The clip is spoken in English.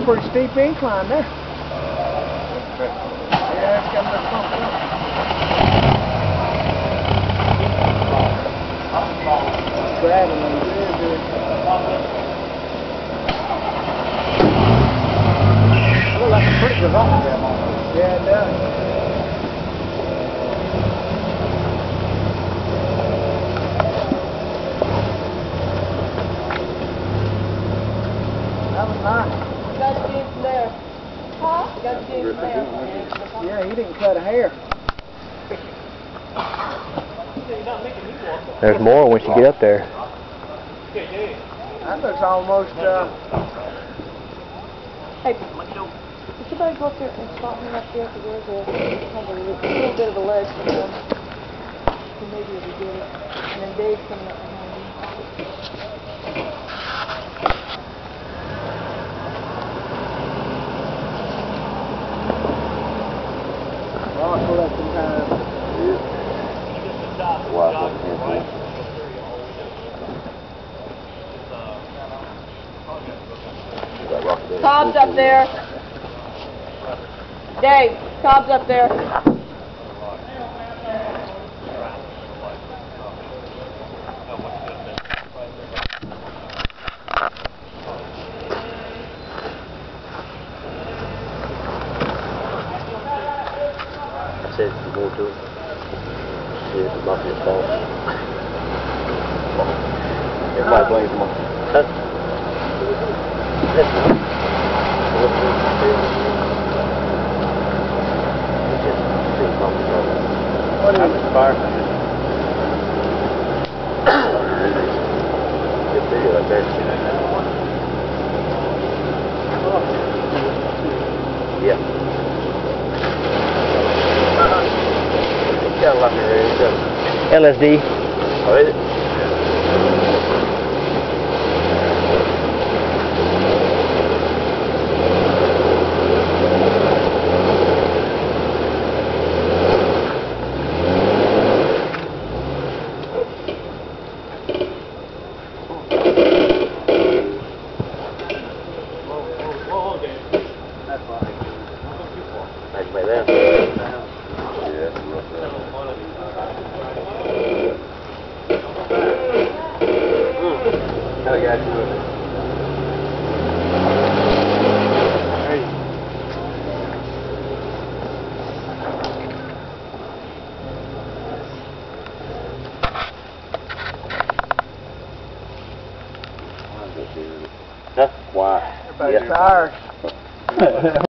pretty steep incline there. Yeah, it's got enough bumping up. Grabbing good. Looks like a pretty good rock there, almost. Yeah, it does. That was nice. You got to get from there. Huh? You got to get from there. Yeah, he didn't cut a hair. There's more once you get up there. That looks almost, Hey, somebody go up there and stop me up there, because there's a little bit of a ledge for them. So maybe if we get it. And then Dave's coming up behind me. I'll pull up some kind of... Cobb's up there. Dave, Cobb's up there. I said if you go to it, see if it's not your fault. Everybody blames him on that. What is it? Fire. Good video right there. Yeah. Got a lot of LSD. Oh, is it? Like that. Yeah, got to it. Huh? Why? Everybody's tired.